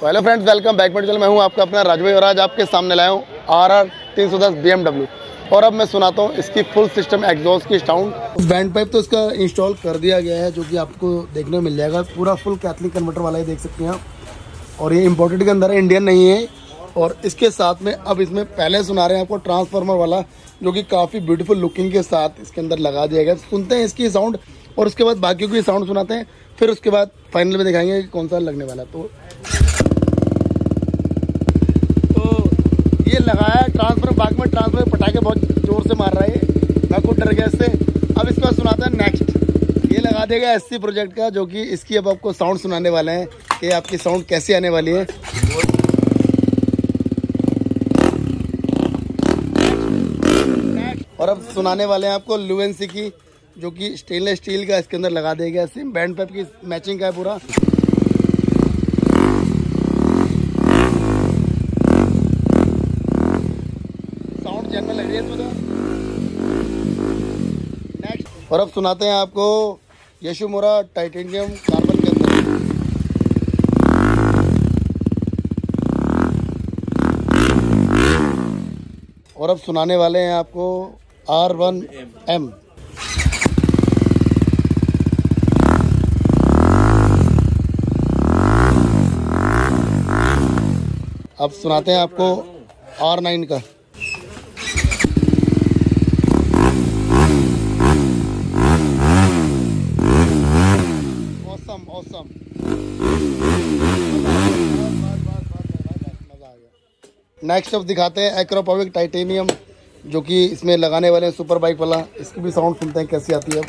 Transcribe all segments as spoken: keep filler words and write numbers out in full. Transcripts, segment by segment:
Hello friends, welcome back to channel. मैं हूं आपका अपना राजू भाई और आज आपके सामने लाया हूं आर आर तीन सौ दस बी एम डब्ल्यू। और अब मैं सुनाता हूं इसकी फुल सिस्टम एग्जॉस्ट की साउंड। बैंड पाइप तो इसका इंस्टॉल कर दिया गया है, जो कि आपको देखने को मिल जाएगा। पूरा फुल कैथलिक कन्वर्टर वाला ही देख सकते हैं आप। और ये इम्पोर्टेड के अंदर है, इंडियन नहीं है। और इसके साथ में अब इसमें पहले सुना रहे हैं आपको ट्रांसफार्मर वाला, जो कि काफ़ी ब्यूटीफुल लुकिंग के साथ इसके अंदर लगा दिया गया। सुनते हैं इसकी साउंड और उसके बाद बाकियों की साउंड सुनाते हैं, फिर उसके बाद फाइनल में दिखाएंगे कि कौन सा लगने वाला। तो ये लगाया ट्रांसफर बाग में, ट्रांसफर पटाखे बहुत जोर से मार रहा है, मैं खुद डर गया इससे। अब इसके बाद सुनाते हैं नेक्स्ट। ये लगा देगा एससी प्रोजेक्ट का, जो कि इसकी अब आपको साउंड सुनाने वाले हैं कि आपकी साउंड कैसी आने वाली है। और अब सुनाने वाले हैं आपको लुएंसी की, जो कि स्टेनलेस स्टील का इसके अंदर लगा देगा। सेम बैंड पाइप की मैचिंग का है पूरा। साउंड जनरल लग रही है इसमें। नेक्स्ट और अब सुनाते हैं आपको यशुमुरा टाइटेनियम कार्बन के अंदर। और अब सुनाने वाले हैं आपको आर वन एम। अब सुनाते हैं आपको आर नाइन का। ऑसम ऑसम, मजा आ गया। नेक्स्ट अब दिखाते हैं एक्रोपोविक टाइटेनियम, जो कि इसमें लगाने वाले हैं सुपर बाइक वाला। इसकी भी साउंड सुनते हैं कैसी आती है।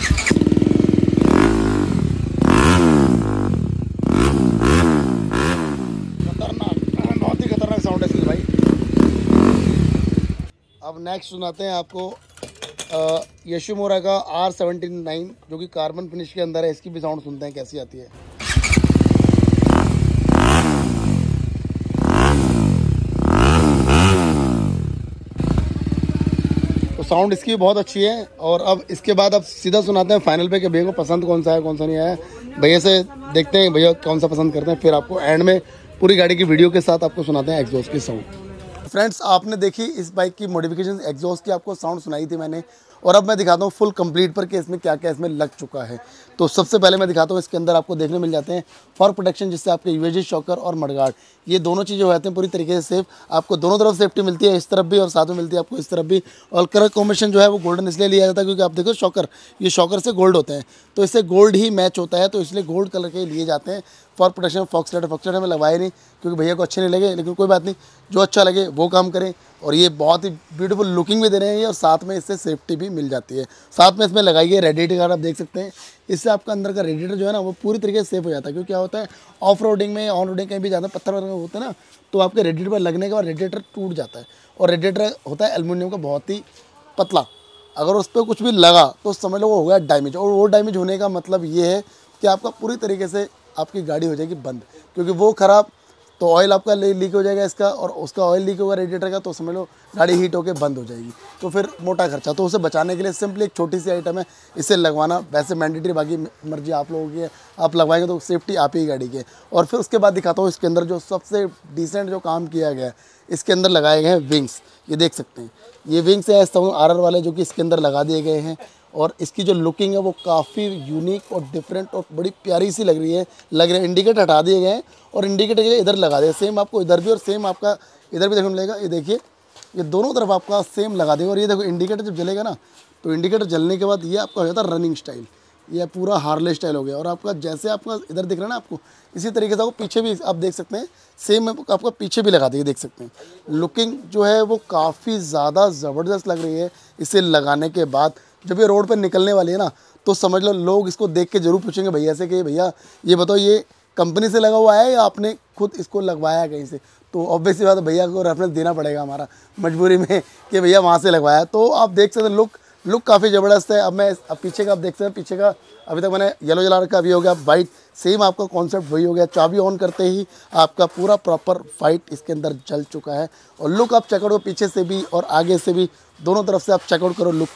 अब नेक्स्ट सुनाते हैं आपको यशुमुरा का आर सेवेंटी नाइन, जो कि कार्बन फिनिश के अंदर है। इसकी भी साउंड सुनते हैं कैसी आती है। तो साउंड इसकी बहुत अच्छी है। और अब इसके बाद अब सीधा सुनाते हैं फाइनल पे कि भैया को पसंद कौन सा है कौन सा नहीं आया। भैया से देखते हैं भैया कौन सा पसंद करते हैं, फिर आपको एंड में पूरी गाड़ी की वीडियो के साथ आपको सुनाते हैं एग्जॉस्ट की साउंड। फ्रेंड्स, आपने देखी इस बाइक की मॉडिफिकेशन एग्जॉस्ट की, आपको साउंड सुनाई थी मैंने। और अब मैं दिखाता हूँ फुल कंप्लीट पर कि इसमें क्या क्या इसमें लग चुका है। तो सबसे पहले मैं दिखाता हूँ इसके अंदर आपको देखने मिल जाते हैं फॉर प्रोटेक्शन, जिससे आपके यूएजी शॉकर और मडगार्ड, ये दोनों चीज़ें हो जाती हैं पूरी तरीके से सेफ। आपको दोनों तरफ सेफ्टी मिलती है, इस तरफ भी और साथ में मिलती है आपको इस तरफ भी। और कलर कॉम्बिनेशन जो है वो गोल्डन इसलिए लिया जाता है क्योंकि आप देखो शॉकर, ये शॉकर से गोल्ड होते हैं, तो इससे गोल्ड ही मैच होता है, तो इसलिए गोल्ड कलर के लिए जाते हैं फॉर प्रोटेक्शन। फॉक्सलाइट फॉक्सलाइट में लगवाए नहीं क्योंकि भैया को अच्छे नहीं लगे, लेकिन कोई बात नहीं, जो अच्छा लगे वो काम करें। और ये बहुत ही ब्यूटीफुल लुकिंग भी दे रहे हैं और साथ में इससे सेफ्टी भी मिल जाती है। साथ में इसमें लगाई गई रेडिएटर गार्ड, आप देख सकते हैं। इससे आपका अंदर का रेडिएटर जो है ना वो पूरी तरीके से सेफ हो जाता है। क्योंकि क्या होता है ऑफ रोडिंग में, ऑन रोडिंग कहीं भी ज़्यादा पत्थर वगैरह होते हैं ना, तो आपके रेडिएटर पर लगने के बाद रेडिएटर टूट जाता है। और रेडिएटर होता है एल्युमिनियम का बहुत ही पतला, अगर उस पर कुछ भी लगा तो समझ लो वो हो गया डैमेज। और वो डैमेज होने का मतलब ये है कि आपका पूरी तरीके से आपकी गाड़ी हो जाएगी बंद, क्योंकि वो ख़राब तो ऑयल आपका लीक हो जाएगा इसका, और उसका ऑयल लीक होगा रेडिएटर का, तो समझ लो गाड़ी हीट होकर बंद हो जाएगी, तो फिर मोटा खर्चा। तो उसे बचाने के लिए सिंपली एक छोटी सी आइटम है, इसे लगवाना वैसे मैंडेटरी, बाकी मर्जी आप लोगों की है, आप लगवाएंगे तो सेफ्टी आप ही गाड़ी के। और फिर उसके बाद दिखाता हूँ इसके अंदर जो सबसे डिसेंट जो काम किया गया है, इसके अंदर लगाए गए हैं विंग्स। ये देख सकते हैं, ये विंग्स है आर आर वाले, जो कि इसके अंदर लगा दिए गए हैं। और इसकी जो लुकिंग है वो काफ़ी यूनिक और डिफरेंट और बड़ी प्यारी सी लग रही है लग रही है इंडिकेटर हटा दिए गए हैं और इंडिकेटर इधर लगा दिए, सेम आपको इधर भी और सेम आपका इधर भी देखने मिलेगा। ये देखिए, ये दोनों तरफ आपका सेम लगा देगा। और ये देखो इंडिकेटर जब जलेगा ना, तो इंडिकेटर जलने के बाद ये आपका हो जाता है रनिंग स्टाइल, ये पूरा हार्ले स्टाइल हो गया। और आपका जैसे आपका इधर दिख रहा है ना आपको, इसी तरीके से आपको पीछे भी आप देख सकते हैं, सेम आपका पीछे भी लगा देगी, देख सकते हैं। लुकिंग जो है वो काफ़ी ज़्यादा ज़बरदस्त लग रही है इसे लगाने के बाद। जब ये रोड पर निकलने वाली है ना, तो समझ लो लोग इसको देख के जरूर पूछेंगे भैया से कि भैया ये बताओ ये कंपनी से लगा हुआ है या आपने खुद इसको लगवाया कहीं से। तो ऑब्वियस सी बात है, भैया को रेफरेंस देना पड़ेगा हमारा मजबूरी में कि भैया वहाँ से लगवाया। तो आप देख सकते हैं लुक लुक काफ़ी ज़बरदस्त है। अब मैं अब पीछे का आप देख सकते हैं, पीछे का अभी तक मैंने येलो जला रखा, अभी हो गया वाइट, सेम आपका कॉन्सेप्ट वही हो गया। चाबी ऑन करते ही आपका पूरा प्रॉपर फाइट इसके अंदर जल चुका है। और लुक आप चेकआउट करो पीछे से भी और आगे से भी, दोनों तरफ से आप चेकआउट करो लुक की,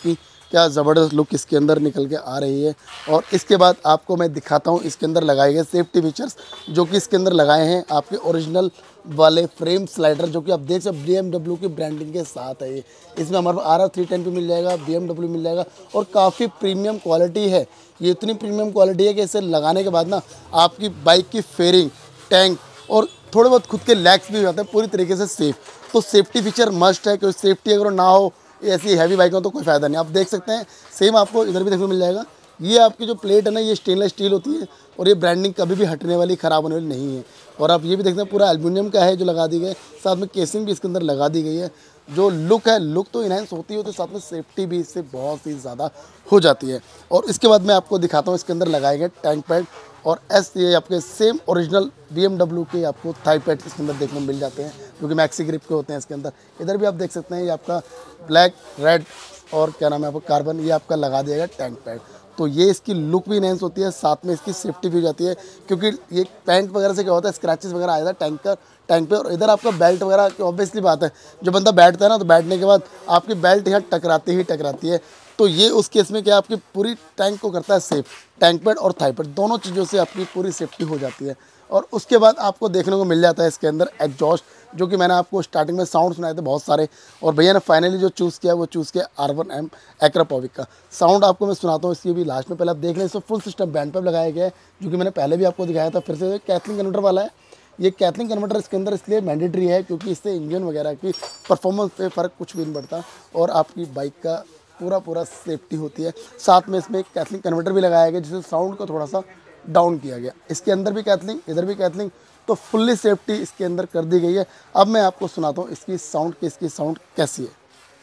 क्या ज़बरदस्त लुक इसके अंदर निकल के आ रही है। और इसके बाद आपको मैं दिखाता हूँ इसके अंदर लगाए गए सेफ्टी फीचर्स जो कि इसके अंदर लगाए हैं आपके ओरिजिनल वाले फ्रेम स्लाइडर, जो कि आप देख सकते बी एम डब्ल्यू की ब्रांडिंग के साथ है। ये इसमें हमारे आर आर थ्री टेन पे मिल जाएगा, बी एम डब्ल्यू मिल जाएगा और काफ़ी प्रीमियम क्वालिटी है। ये इतनी प्रीमियम क्वालिटी है कि इसे लगाने के बाद ना आपकी बाइक की फेयरिंग, टैंक और थोड़े बहुत खुद के लैग्स भी हो जाते हैं पूरी तरीके से सेफ़। तो सेफ्टी फीचर मस्ट है, क्योंकि सेफ्टी अगर ना हो ऐसी हैवी बाइक हो तो कोई फ़ायदा नहीं। आप देख सकते हैं सेम आपको इधर भी देखने को मिल जाएगा। ये आपकी जो प्लेट है ना, ये स्टेनलेस स्टील होती है और ये ब्रांडिंग कभी भी हटने वाली, ख़राब होने वाली नहीं है। और आप ये भी देखते हैं पूरा एल्युमिनियम का है जो लगा दी गई, साथ में केसिंग भी इसके अंदर लगा दी गई है। जो लुक है, लुक तो इनहेंस होती है, तो साथ में सेफ्टी भी इससे बहुत ही ज़्यादा हो जाती है। और इसके बाद मैं आपको दिखाता हूँ इसके अंदर लगाए गए टैंक पैड और एस ये आपके same original B M W के आपको थाई पैड इसके अंदर देखने को मिल जाते हैं, जो कि मैक्सी ग्रिप के होते हैं इसके अंदर। इधर भी आप देख सकते हैं ये आपका ब्लैक, रेड और क्या नाम है आपको कार्बन, ये आपका लगा दिया गया टैंक पैड। तो ये इसकी लुक भी इनहेंस होती है, साथ में इसकी सेफ्टी भी हो जाती है, क्योंकि ये पैंट वगैरह से क्या होता है स्क्रैचेस वगैरह आ जाता है टैंक का टैंक पे। और इधर आपका बेल्ट वगैरह की ऑब्वियसली बात है, जो बंदा बैठता है ना तो बैठने के बाद आपकी बेल्ट यहाँ टकराती ही टकराती है। तो ये उस केस में क्या आपकी पूरी टैंक को करता है सेफ, टैंक पैड और थाई पैड दोनों चीज़ों से आपकी पूरी सेफ्टी हो जाती है। और उसके बाद आपको देखने को मिल जाता है इसके अंदर एग्जॉस्ट, जो कि मैंने आपको स्टार्टिंग में साउंड सुनाए थे बहुत सारे, और भैया ने फाइनली जो चूज़ किया वो चूज़ किया आर वन एम एक्रापोविक का। साउंड आपको मैं सुनाता हूँ इसकी भी लास्ट में, पहले आप देख लें। इसमें फुल सिस्टम बैंड पे लगाया गया है, जो कि मैंने पहले भी आपको दिखाया था। फिर से कैथलिंग कन्वर्टर वाला है। ये कैथलिंग कन्वर्टर इसके अंदर इसलिए मैंडेटरी है क्योंकि इससे इंजन वगैरह की परफॉर्मेंस पे फ़र्क कुछ भी नहीं पड़ता और आपकी बाइक का पूरा पूरा सेफ्टी होती है। साथ में इसमें एक कैथलिंग कन्वर्टर भी लगाया गया जिससे साउंड को थोड़ा सा डाउन किया गया। इसके अंदर भी कैथलिंग, इधर भी कैथलिंग, तो फुल्ली सेफ्टी इसके अंदर कर दी गई है। अब मैं आपको सुनाता हूँ इसकी साउंड की इसकी साउंड कैसी है।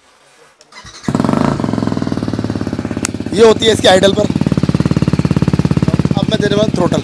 ये होती है इसके आइडल पर। अब मैं देने वाला थ्रोटल,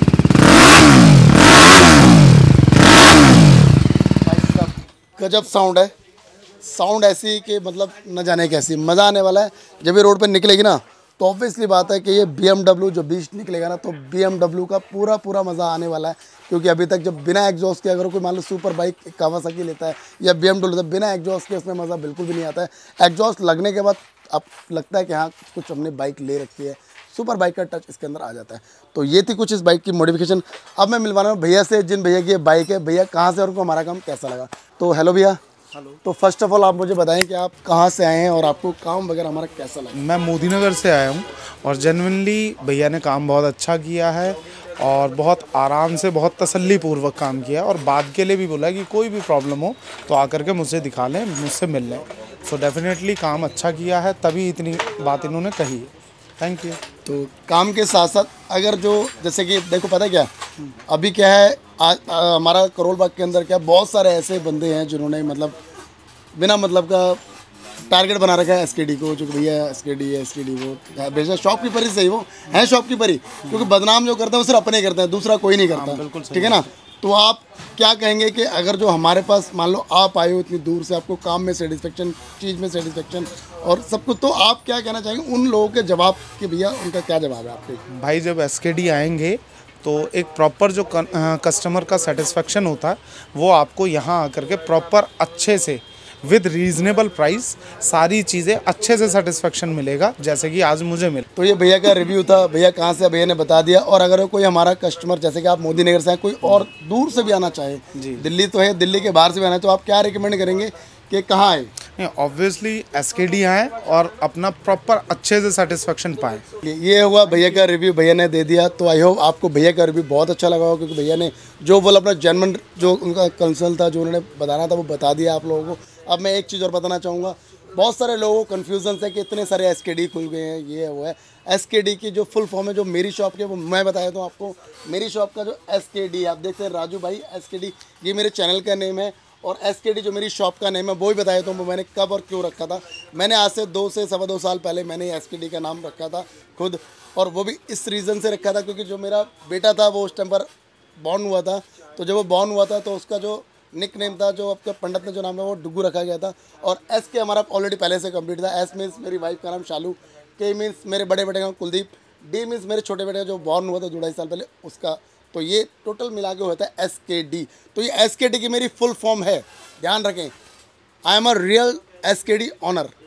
गजब साउंड है। साउंड ऐसी कि मतलब न जाने कैसी, मज़ा आने वाला है जब ये रोड पर निकलेगी ना। तो ऑब्वियसली बात है कि ये बी एम डब्ल्यू जो बीच निकलेगा ना, तो बी एम डब्ल्यू का पूरा पूरा मज़ा आने वाला है। क्योंकि अभी तक जब बिना एग्जॉस्ट के अगर कोई मान लो सुपर बाइक कावासाकी लेता है या बी एम डब्ल्यू, तो बिना एग्जॉस्ट के उसमें मज़ा बिल्कुल भी नहीं आता है। एग्जॉस्ट लगने के बाद अब लगता है कि हाँ कुछ हमने बाइक ले रखी है, सुपर बाइक का टच इसके अंदर आ जाता है। तो ये थी कुछ इस बाइक की मॉडिफिकेशन। अब मैं मिलवाना हूँ भैया से, जिन भैया की ये बाइक है। भैया कहाँ से और उनको हमारा काम कैसा लगा? तो हेलो भैया। हेलो। तो फर्स्ट ऑफ ऑल आप मुझे बताएं कि आप कहाँ से आए हैं और आपको काम वगैरह हमारा कैसा लगा? मैं मोदी नगर से आया हूँ और जेन्युइनली भैया ने काम बहुत अच्छा किया है और बहुत आराम से, बहुत तसल्लीपूर्वक काम किया और बाद के लिए भी बोला कि कोई भी प्रॉब्लम हो तो आकर के मुझसे दिखा लें, मुझसे मिल लें। सो डेफिनेटली काम अच्छा किया है, तभी इतनी बात इन्होंने कही है। Thank you. तो काम के साथ साथ अगर जो जैसे कि देखो पता है क्या, अभी क्या है हमारा करोल बाग के अंदर क्या बहुत सारे ऐसे बंदे हैं जिन्होंने मतलब बिना मतलब का टारगेट बना रखा है एस के डी को, जो कि भैया एस के डी है, एस के डी वो बेशक शॉपकीपर ही सही, वो है शॉपकीपर ही, क्योंकि बदनाम जो करते हैं वो सिर्फ अपने करते हैं, दूसरा कोई नहीं करता। बिल्कुल ठीक है ना? तो आप क्या कहेंगे कि अगर जो हमारे पास मान लो आप आए हो इतनी दूर से, आपको काम में सेटिस्फेक्शन, चीज़ में सेटिस्फेक्शन और सब कुछ, तो आप क्या कहना चाहेंगे उन लोगों के जवाब कि भैया उनका क्या जवाब है आपके? भाई जब एस के डी आएंगे तो एक प्रॉपर जो कस्टमर का सेटिस्फेक्शन होता है वो आपको यहाँ आकर के प्रॉपर अच्छे से विद रीजनेबल प्राइस सारी चीज़ें अच्छे से सेटिस्फेक्शन मिलेगा, जैसे कि आज मुझे मिला। तो ये भैया का रिव्यू था, भैया कहाँ से, भैया ने बता दिया। और अगर कोई हमारा कस्टमर जैसे कि आप मोदी नगर से हैं, कोई और दूर से भी आना चाहे, दिल्ली तो है, दिल्ली के बाहर से भी आना है, तो आप क्या रिकमेंड करेंगे कि कहाँ आए? ऑब्वियसली एस के डी आए और अपना प्रॉपर अच्छे से सेटिस्फेक्शन पाए। ये हुआ भैया का रिव्यू, भैया ने दे दिया। तो आई होप आपको भैया का रिव्यू बहुत अच्छा लगा होगा, क्योंकि भैया ने जो बोला अपना जेन्युइन जो उनका कंसर्न था, जो उन्होंने बताना था वो बता दिया आप लोगों को। अब मैं एक चीज़ और बताना चाहूँगा, बहुत सारे लोगों को कन्फ्यूजन है कि इतने सारे एस के डी खुल गए हैं, ये है वो है। एस के डी की जो फुल फॉर्म है, जो मेरी शॉप की, वो मैं बताया तो आपको। मेरी शॉप का जो एस के डी आप देखते हैं राजू भाई एस के डी, ये मेरे चैनल का नेम है। और एस के डी जो मेरी शॉप का नेम है वो ही बताया तो मैंने कब और क्यों रखा था। मैंने आज से दो से सवा दो साल पहले मैंने एस के डी का नाम रखा था खुद, और वो भी इस रीज़न से रखा था क्योंकि जो मेरा बेटा था वो उस टाइम पर बॉर्न हुआ था। तो जब वो बॉर्न हुआ था तो उसका जो निक नेम था, जो आपका पंडित ने जो नाम है वो डुग्गू रखा गया था। और एस के हमारा ऑलरेडी पहले से कंप्लीट था। एस मीन्स मेरी वाइफ का नाम शालू, के मीन्स मेरे बड़े बेटे का नाम कुलदीप, डी मीन्स मेरे छोटे बेटे का जो बॉर्न हुआ था दो ढाई साल पहले उसका। तो ये टोटल मिला के होता है एस के डी। तो ये एस के डी की मेरी फुल फॉर्म है, ध्यान रखें। I am a real S K D owner.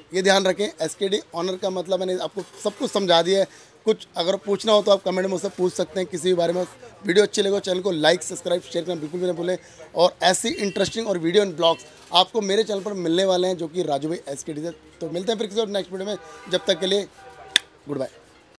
ये ध्यान रखें, एस के डी ऑनर का मतलब मैंने आपको सब कुछ समझा दिया है। कुछ अगर पूछना हो तो आप कमेंट में मुझसे पूछ सकते हैं किसी भी बारे में। वीडियो अच्छी लगे चैनल को लाइक सब्सक्राइब शेयर करना बिल्कुल भी ना भूलें। और ऐसी इंटरेस्टिंग और वीडियो एंड ब्लॉग्स आपको मेरे चैनल पर मिलने वाले हैं, जो कि राजू भाई एस के डी से। तो मिलते हैं फिर किसी और नेक्स्ट वीडियो में, जब तक के लिए गुड बाय।